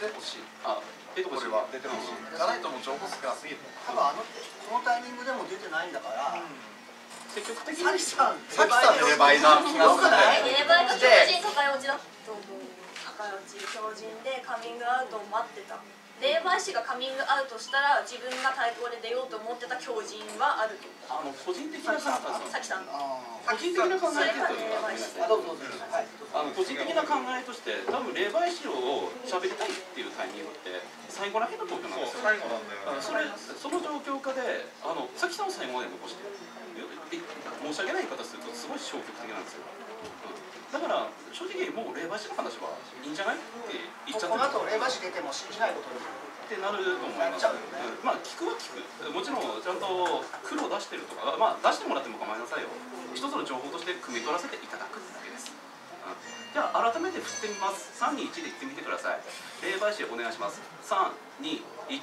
てほしい。 出てほしい。 これは出てほしい。じゃないともう情報少なすぎる。 多分このタイミングでも出てないんだから。 積極的に。 さきさんレバイな気がするね。 レバイが強靭高い落ちだと思う。高い落ち強靭でカミングアウトを待ってた。霊媒師がカミングアウトしたら自分が対抗で出ようと思ってた強靭はあると思う。 個人的な考え。 さきさん。 個人的な考えとして個人的な考えとして多分霊媒師を喋りたいっていうタイミングって最後らへんの投票なんですよ。 最後なんだよね。 その状況下でさきさんを最後まで残して申し訳ない言い方するとすごい消極的なんですよ。だから正直もう霊媒師の話はいいんじゃないって言っちゃってる。 この後霊媒師出ても信じないことにってなると思います。まあ聞くは聞く。もちろんちゃんと苦労出してるとか、まあ出してもらっても構いなさいよ。一つの情報として汲み取らせていただくだけです。じゃあ改めて振ってみます。3、2、1で言ってみてください。霊媒師お願いします。3、2、1。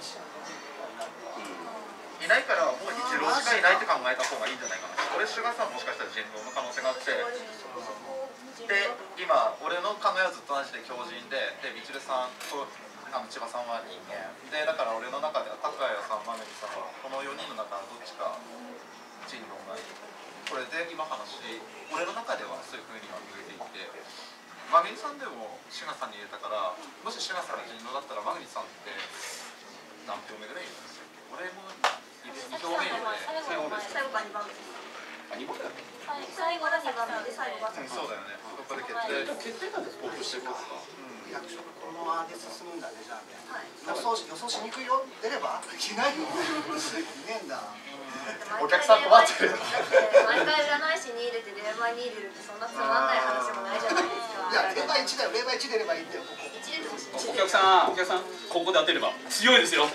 いないからもう一郎しかいないって考えた方がいいんじゃないかな。これシュガーさんもしかしたら人狼の可能性があって、で今俺の考えはずっと同じで強靭で、みちるさんと千葉さんは人間で、だから俺の中では高谷さん、マメリさんはこの4人の中のどっちか人狼がいい。これで今話、俺の中ではそういうふうには見えていて、マメリさんでもシュガーさんに入れたから、もしシュガーさんが人狼だったらマメリさんって何票目ぐらいいるんですよ。俺も2票目で最後が2番目です。最後が2番目で最後がそうだよね。ここで決定なんで投票してるんですか。 役職このままで進むんだね。じゃあね、予想しにくいよ。出ればいないよ。いねえんだ。 お客さん困ってる。 毎回占い師に入れて霊媒に入れるってそんなつまんない話もないじゃないですか。 いや霊媒1だよ。霊媒1出ればいいんだよ。 1出てほしい。 お客さんここで当てれば強いですよ。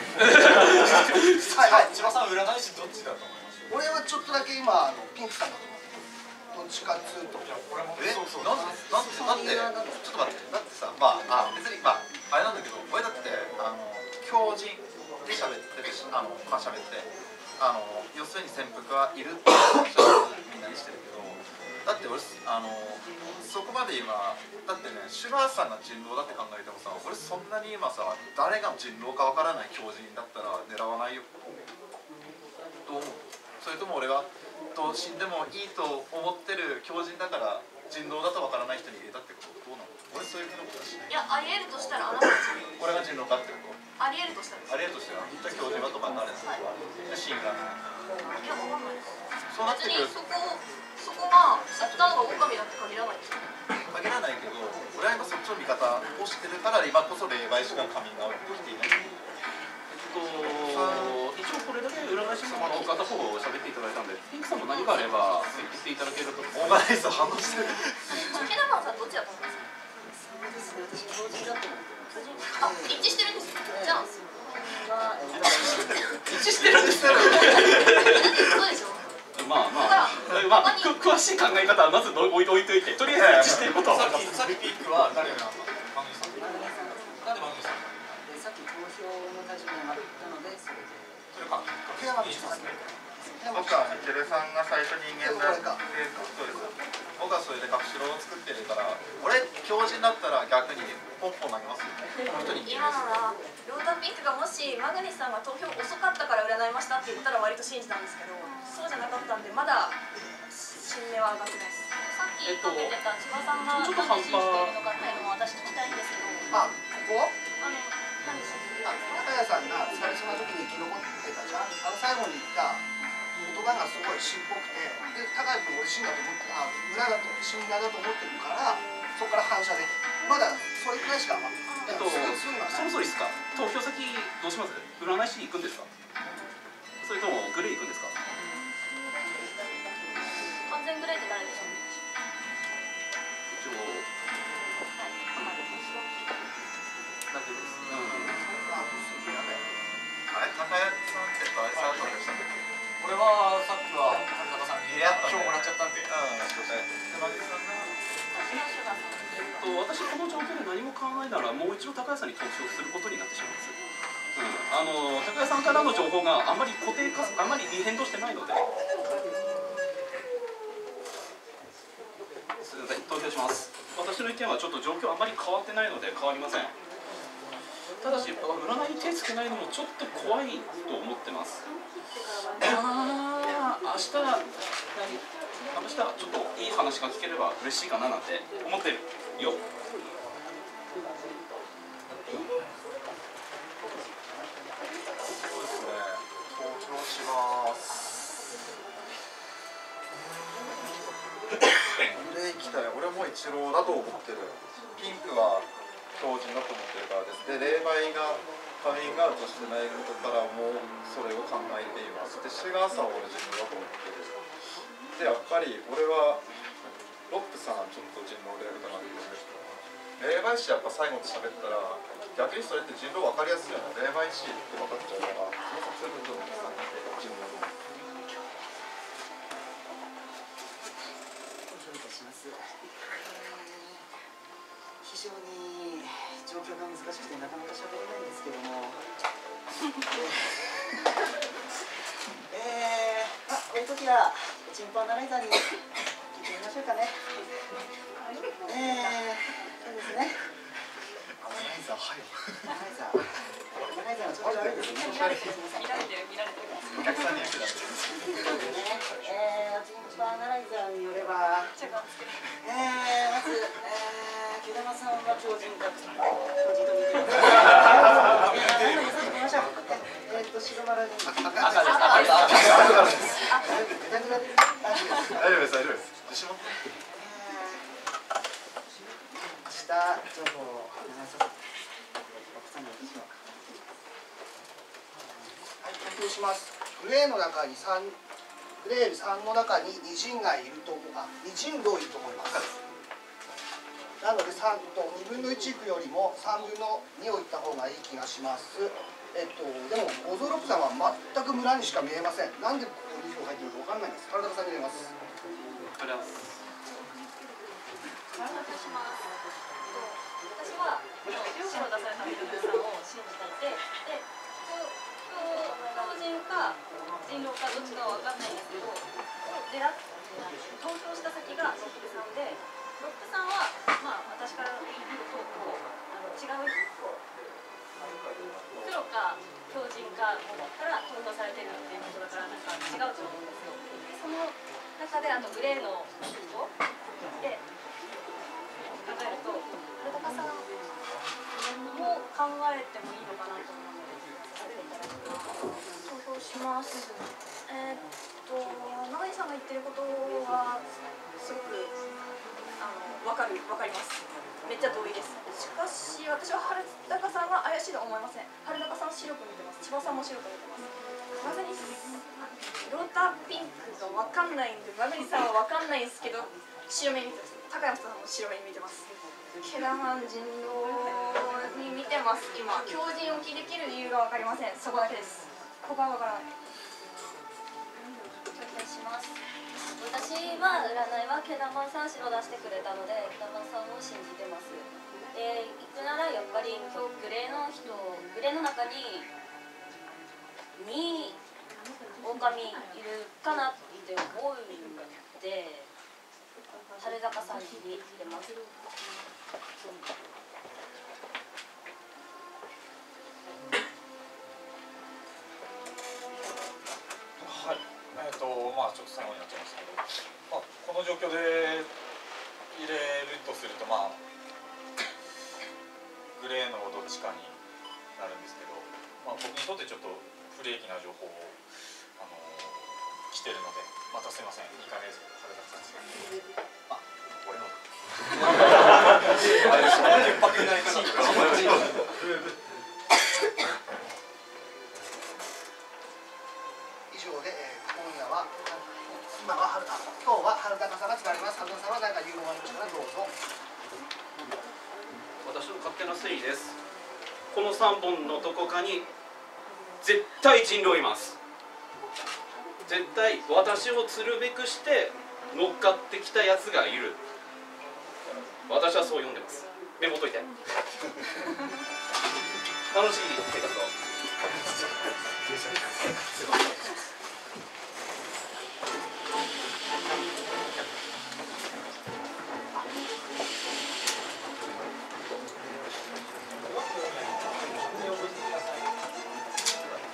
はい、千葉さん占い師どっちだと思います？ 俺はちょっとだけ今ピンクさんだと思う。どっちかっつうと。 なんでちょっと待ってだってさ、別にあれなんだけど、俺だって強靭で喋ってるし、喋って要するに潜伏はいるってみんなにしてるけど、だって俺そこまで今だってね、シュガーさんが人狼だって考えてもさ、俺そんなに今さ誰が人狼かわからない強靭だったら狙わないよ。どう思う？それとも俺はどう死んでもいいと思ってる強靭だから人狼だとわからない人に入れたってこと？どうなの？俺そういうふうなことはしない。 いや、ありえるとしたらあなたたちこれが人狼かってこと？ ありえるとしたらありえるとしたらじゃあ強靭はとか誰ですか？シーンがいや、わかんないです。 そうなってくる。 別にそこが知ったのが狼だって限らないですよ。 限らないけど、俺は今そっちの見方をしてるから今こそ霊媒師がカミングアウトできていない。 一応これだけ占い師の方を喋っていただいたんで、ピンクさんも何かあれば言っていただけると。 オーガナイズ反応してる。 ケナマンさんどっちだと思いますか？私強靭だと思う。一致してるんですよ。じゃあ一致してるんですよ。 そうでしょ。 詳しい考え方はまず置いといて、とりあえず一致していることは。 さっきピンクは誰がマグニさん。なんでマグニさん？ さっき投票の立場になったので、それで。 それか。 ケナマンしますね。 僕はミチェルさんが最初人間だって、そうです。僕はそれで学習を作ってるから、俺強靭だったら逆にポンポン投げますよ。この人に。 今のはローダーピンクがもしマグニスさんが投票遅かったから占いましたって言ったら割と信じたんですけど、そうじゃなかったんでまだ信念は上がってないです。さっきかけてた千葉さんが何で信じているのかっていうのも私聞きたいんですけど。 ここ？ 何で信じてる？ 高谷さんが最初の時に生き残ってたじゃん。最後に言った言葉がすごい真っぽくて、で高谷君俺死んだと思って死んだと思ってるから、そこから反射でまだそれくらいしかそろそろいいですか？投票先どうします？占い師に行くんですか？それともグレー行くんですか？ 完全グレーって誰でしょう？ 一応だけです。 あれ高谷さんって誰さんとしたんだっけ？ これはさっきは神方さんに票もらっちゃったんで。 私この状況で何も考えならもう一度高谷さんに投票することになってしまいます。高谷さんからの情報があまり固定化、あまり変動してないので。すみません、投票します。私の意見はちょっと状況あまり変わってないので変わりません。 占い手つけないのもちょっと怖いと思ってます。明日ちょっといい話が聞ければ嬉しいかななんて思ってるよ。 そうですね、登場します。で行きたい。俺はもう一郎だと思ってる。ピンクは強靭だと思ってるからです。で、霊媒がカミングアウトしてないことからもうそれを考えています。で、シガーさんは俺自分だと思ってる。で、やっぱり俺はロップさんちょっと人狼でやるかなって思う。霊媒師やっぱ最後で喋ったら逆にそれって人狼分かりやすいよね。霊媒師って分かっちゃうからその作戦の部分ですね、人狼の。 非常に状況が難しくてなかなか喋れないんですけどもこういう時はチンポアナライザーに聞いてみましょうかね。そうですね。 アナライザーはよ。 アナライザーの調子悪いですね。 見られてるお客さんに言ってたんですチンポアナライザーによれば、まず毛玉さんは強靭か強靭と見てます。白丸に大丈夫です、大丈夫です。自信持って。 明日情報を流させて奥さんに渡しよう。 はい、発表します。グレーの中にグレー3の中に2陣がいると2陣狼いると思います。なので3と2分の1いくよりも3分の2をいった方がいい気がします。でもゴゾロップさんは全く村にしか見えません。なんでここに2票入ってるかわかんないです。体さんに入れます。 ありがとうございます。 私は両方出された水口さんを信じていて、で、強靭か人狼かどっちかは分かんないんですけど、投票した先がロップさんで、ロップさんは私から言うと違う黒か強靭かから投票されてるっていうことだから違うと思うんですよ。その中でグレーの人で考えると春高さんも考えてもいいのかなと思うので投票します。永井さんが言ってることはすごくわかります。めっちゃ同意です。しかし私は春高さんは怪しいと思いません。春高さん白く見てます。千葉さんも白く見てます。マグニローターピンクがわかんないんで、マグニさんはわかんないんですけど白目に見てます。高山さんも白目に見てます。ケラマン人狼に見てます。今強靭置きできる理由がわかりません。そこだけです。ここはわからない。 紹介します。私は占いはケラマンさん白出してくれたのでケラマンさんを信じてます。で行くならやっぱり今日グレーの中に狼いるかなって思うので春高さんに入れます。 はい、ちょっと最後になっちゃいましたけど、この状況で入れるとするとグレーのどっちかになるんですけど、僕にとってちょっと不利益な情報を来てるので、またすいません、2回目ですけど春高さんです。俺の潔白になりました以上で、今日は春高さんが使われます。春高さんは何か言うのがありましたらどうぞ。 私の勝手な推理です。この3本のどこかに絶対人狼います。絶対私を釣るべくして乗っかってきたやつがいる。私はそう読んでます。メモといて。楽しい生活を。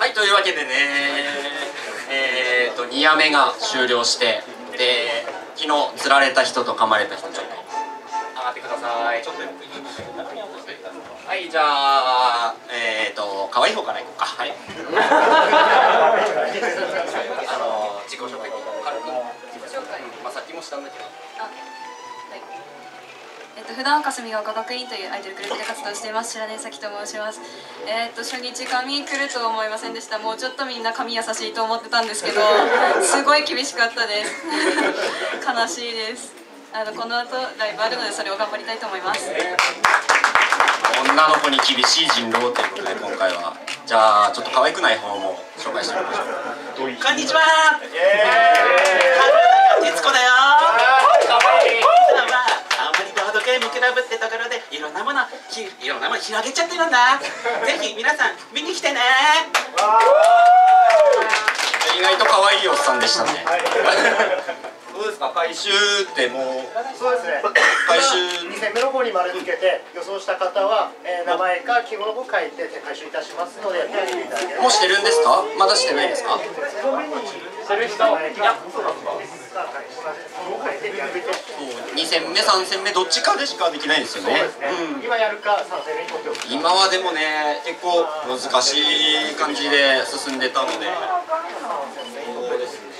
はいというわけでね2夜目が終了してで昨日釣られた人と噛まれた人ちょっと上がってください。ちょっとはいじゃあ可愛い方からいこうか。はい自己紹介軽く自己紹介まあさっきもしたんだけど普段霞ヶ丘学院というアイドルグループで活動しています白根咲と申します。初日髪来るとは思いませんでした。もうちょっとみんな髪優しいと思ってたんですけどすごい厳しかったです悲しいです。この後ライブあるのでそれを頑張りたいと思います。 女の子に厳しい人狼ということで今回はじゃあちょっと可愛くない方も紹介してみましょう。 こんにちは徹子だよボードゲームクラブってところでいろんなもの広げちゃってるんだぜひ皆さん見に来てね意外と可愛いおっさんでしたねどうですか回収ってもうそうですね回収 2戦目の方に丸つけて予想した方は、名前か記号を書いて回収いたしますので手を挙げていただければ。 もうしてるんですかまだしてないですかしてる人いや 2戦目3戦目どっちかでしかできないんですよね。 今やるか3戦目にとっておく。 今はでもね結構難しい感じで進んでたのでそうですね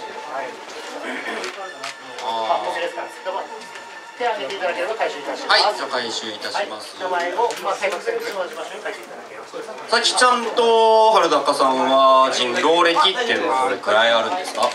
手を挙げていただければ回収いたします。 はいじゃあ回収いたします、 名前を正確に下地場所に書いていただければ。 さきちゃんと春高さんは人狼歴っていうのはどれくらいあるんですか？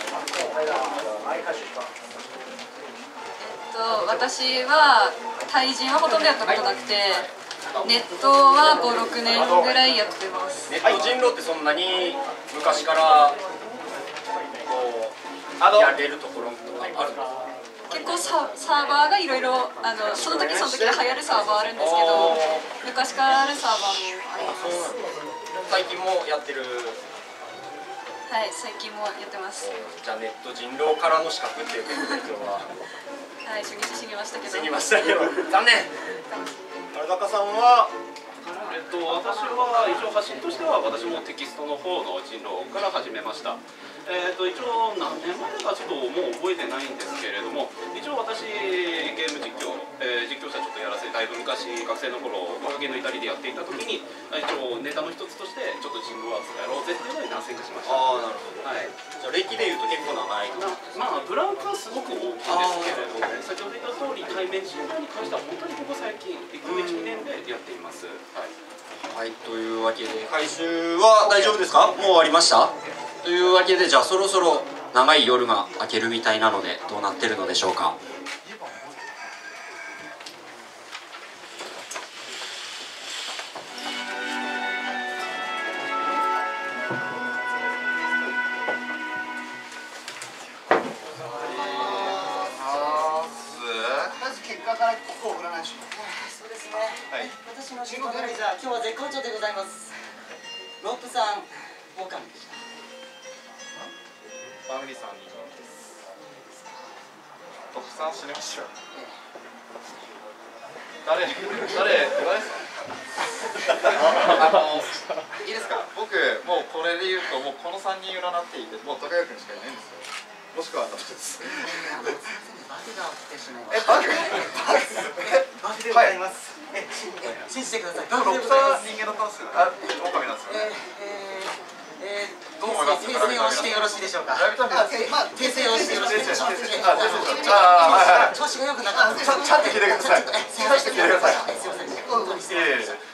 私は対人はほとんどやったことなくてネットは 5,6 年ぐらいやってます。 ネット人狼ってそんなに昔からこうやれるところとかあるんですか？ 結構サーバーがいろいろその時で流行るサーバーあるんですけど昔からあるサーバーもあります。 最近もやってる？ はい最近もやってます。 じゃあネット人狼からの資格っていうことで今日ははい初日死にましたけど残念。春高さんは私は一応発信としては私もテキストの方の人狼から始めました。一応何年前かちょっともう覚えてないんですけれども一応私ゲーム実況、実況者ちょっとやらせてだいぶ昔学生の頃若気の至りでやっていた時に一応ネタの一つとしてちょっと人狼アーツやろうぜっていうので何戦かしました。 ああなるほど、はい、じゃあ歴でいうと結構長いまあブランクはすごく大きいですけれども先ほど言った通り対面人狼に関しては本当にここ最近1年でやっています。 はい、というわけで回収は大丈夫ですか？もう終わりましたというわけでじゃあそろそろ長い夜が明けるみたいなのでどうなってるのでしょうか。 まず結果からここを占いします。 そうですね。私のシングルレイザー今日は絶好調でございます。ロープさんオオカミでした。 バグリさんにです。トップさん死にましたよ。誰ですか？いいですか？僕もうこれで言うともうこの3人占っていてもう高谷君しかいないんですよ。もしくは私です。 バグが起きてしまいました。 バグでございます。信じてください。 でもロプさん人間だったんですよね。オオカミなんですよね。 どう思います？訂正をしてよろしいでしょうか。訂正をしてよろしいでしょうか。調子が良くなかった。 ちゃんと聞いてください。ちゃんと聞いてください。 すいません。本当に失礼しました。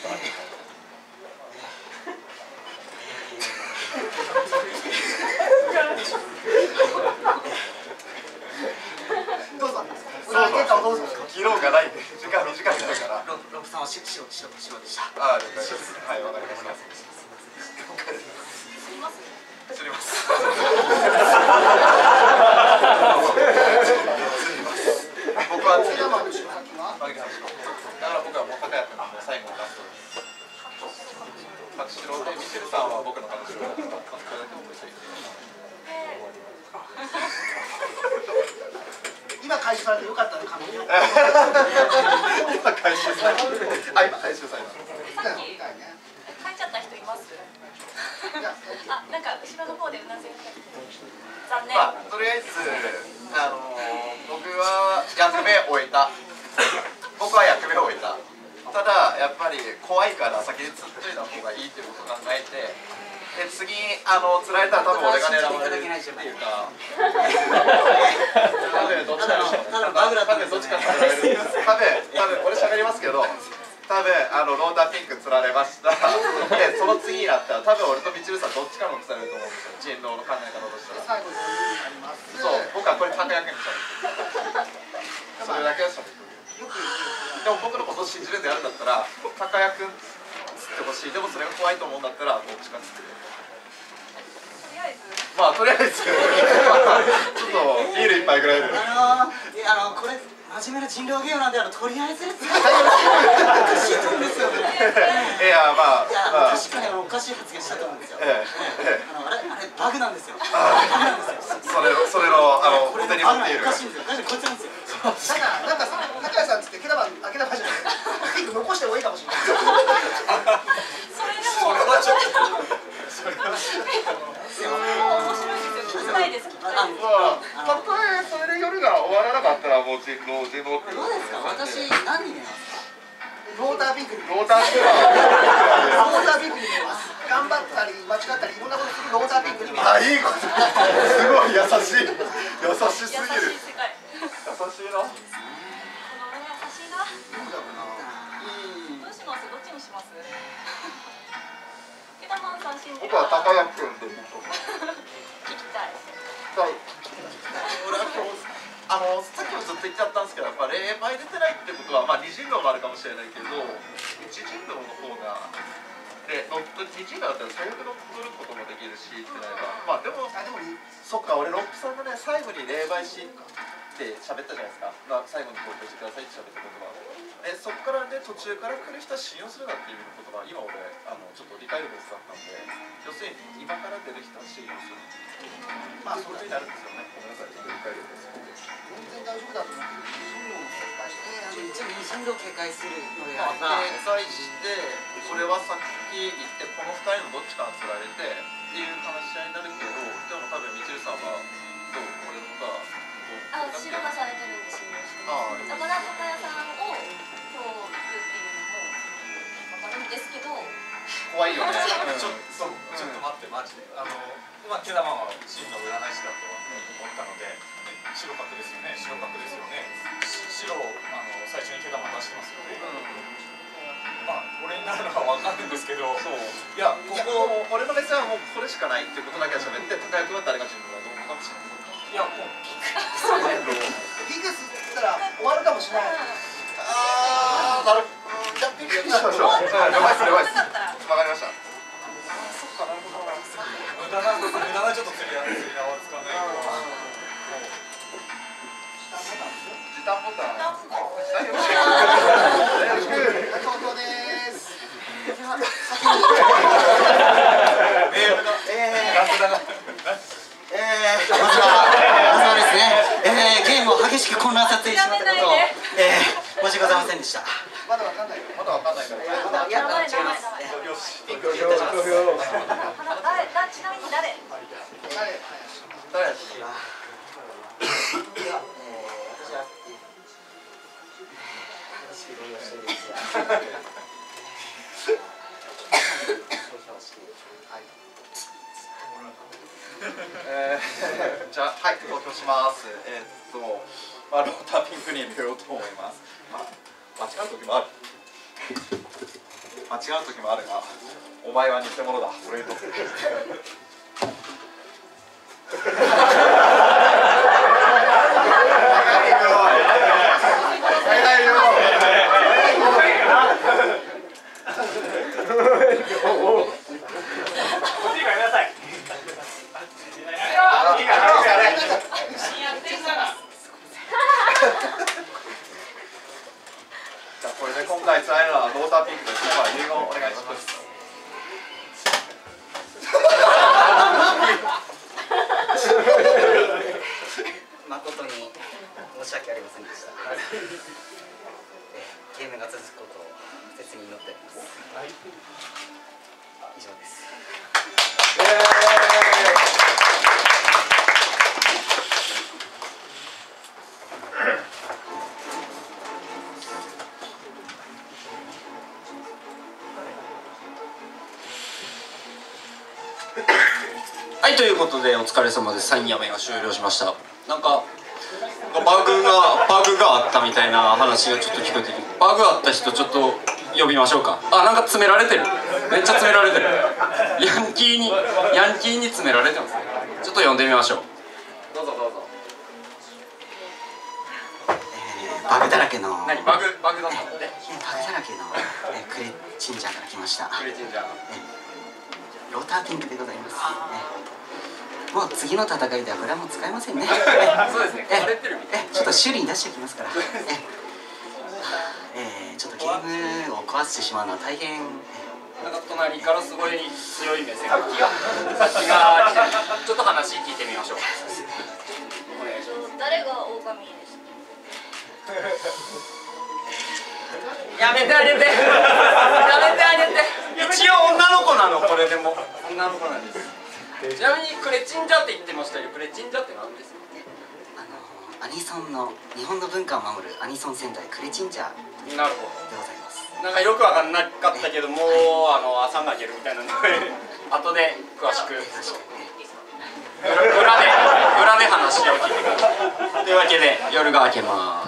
どうぞ。占い結果をどうぞ。 切ろうがないんで時間短くなるから。 ロープさんは白でした。 ああ了解です。はいわかりました。釣ります。僕は釣りマンの白崎は。だから僕はもう高谷君の最後のラストです。白白でミシェルさんは僕の彼女だった。 今回収されてよかったね、彼女。 今回収された。あ、今回収された。 さっき書いちゃった人います？ あ、なんか後ろの方でうなずいて残念。 まあとりあえず僕は役目を終えた。僕は役目を終えた。ただやっぱり怖いから先に釣っといた方がいいっていうことを考えて、で次釣られたら多分俺が狙われるっていうか、多分どっちかどっちか釣られる。多分俺喋りますけど、多分ローターピンク釣られました。でその次になったら多分俺とみちるさんどっちかも釣られると思うんですよ。人狼の考え方としては。 最後にあります。 そう、僕はこれ高役にしゃべってる。それだけはしゃべってる。でも僕のことを信じるんでやるんだったら、高谷君釣ってほしい。でもそれが怖いと思うんだったらどっちか釣って。まあとりあえずちょっとビール一杯ぐらいで。 これ真面目な人狼ゲームなんでとりあえずです。おかしいと思うんですよね。 いやまあ確かにおかしい発言したと思うんですよ。あれバグなんですよ。バグなんですよ。 それの表に持っている。 おかしいんですよ。こいつなんですよ。 なんかさ、高谷さんつって毛玉じゃない。ピンク残してもいいかもしれない。 それでも面白いですよ。聞きたいです。 たとえそれで夜が終わらなかったらもう人狼ってどうですか。私何に見えますか。 ローターピンクに見えローターピンク。 ローターピンクに見えます。頑張ったり間違ったりいろんなことするローターピンクに見えます。 いいこと。すごい優しい。優しすぎる。 優しい世界。 優しいな。 この目優しいな。どうします？どっちにします？ケタマンさん信じる。 僕は高谷君で。 聞きたい。 俺は今日さっきもずっと言っちゃったんですけど、やっぱ霊媒出てないってことはまあ二人狼もあるかもしれないけど、一人狼の方がで二人狼だったら最悪乗ることもできるしってなれば、まあでもそっか、俺ロックさんがね最後に霊媒師って喋ったじゃないですか。最後に投票してくださいって喋った言葉。そこからね途中から来る人は信用するなっていう意味の言葉、今俺ちょっと理解力が薄かったんで、要するに今から出る人は信用する。まあそういうことになるんですよね。ごめんなさい、理解力が薄くて。 全然大丈夫だと思うけど、 一応人狼警戒するので警戒してそれはさっき言ってこの2人のどっちかが釣られてっていう話し合いになるけど、でも多分みちるさんはどうこれが白がされてるんで信用してます。だから高谷さんを今日行くっていうのも分かるんですけど、 怖いよね。 ちょっと待ってマジで今毛玉は真の占い師だと思ったので、白角ですよね。白を最初に毛玉出してますよね。まあ俺になるのは分かるんですけど、いやここ俺の目線はもうこれしかないっていうことだけは喋って、高谷君は誰が自分がどうかもしれない。 いやもうピクスって言ったら終わるかもしれない。 なるほど。じゃあピクスしましょう。了解です。わかりました。そっか、なるほど。 無駄なちょっと釣り合わせ使わないと。 時短ボタン。よろしく。 東京です。 まずはですね、ゲームを激しく混乱させてしまったことを申し訳ございませんでした。 まだわかんない。 まだわかんないから。 いや、違います。 ちなみに誰？ 誰？じゃあはい投票します。まあローターピンクに入れようと思います。まあ間違う時もある。間違う時もあるが、お前は偽物だ。俺にとって。じゃあこれで今回伝えるのはローターピンクですね。遺言お願いします。 誠に申し訳ありませんでした。ゲームが続くことを切に祈っております。以上です。 はい、ということでお疲れ様です。サインやめが終了しました。なんかバグがあったみたいな話がちょっと聞こえてきて、バグあった人ちょっと呼びましょうか。あ、なんか詰められてる、めっちゃ詰められてる。ヤンキーに詰められてますね。ちょっと呼んでみましょう。どうぞどうぞ。 バグだらけの何バグだったのって？バグだらけのクレチンジャーから来ました。 クレチンジャー、 ローターティングでございます。もう次の戦いではこれはもう使えませんね。 そうですね、 ちょっと修理に出しておきますから。ちょっとゲームを壊してしまうのは大変。 なんか隣からすごい強い目線が来て、ちょっと話聞いてみましょう。お願いします。 誰が狼ですか？ やめてあげて、やめてあげて。一応女の子なの、これでも女の子なんです。ちなみにクレチンジャーって言ってましたけど、クレチンジャーって何ですか？ アニソンの日本の文化を守るアニソン仙台クレチンジャーなるほでございます。 なんかよく分かんなかったけど、もう朝がけるみたいなので後で詳しく裏で話を聞いてください。というわけで夜が明けます。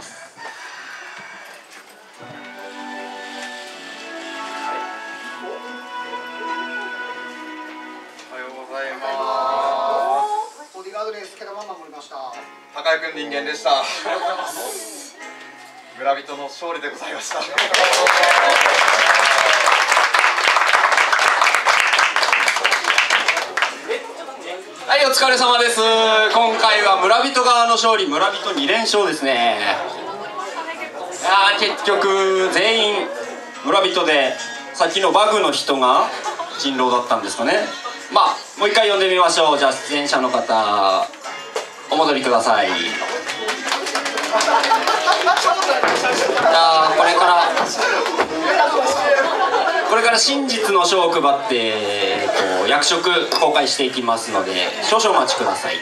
おはようございます。 ボディーガードですけど守りました。 高井君人間でした。村人の勝利でございました。 はい、お疲れ様です。今回は村人側の勝利、村人2連勝ですね。結局全員村人で、さっきのバグの人が人狼だったんですかね。まあもう一回呼んでみましょう。じゃあ出演者の方お戻りください。じゃあこれから真実の書を配って、役職公開していきますので少々お待ちください。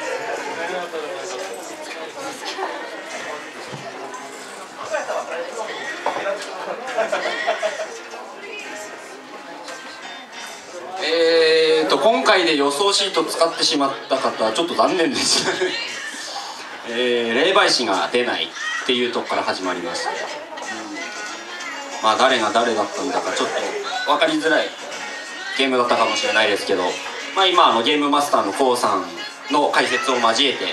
今回で予想シート使ってしまった方はちょっと残念です。霊媒師が出ないっていうとこから始まりました。まあ誰が誰だったんだかちょっと分かりづらいゲームだったかもしれないですけど、まあ、今ゲームマスターのコウさんの解説を交えて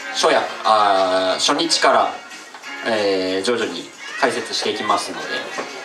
初日から、徐々に解説していきますので。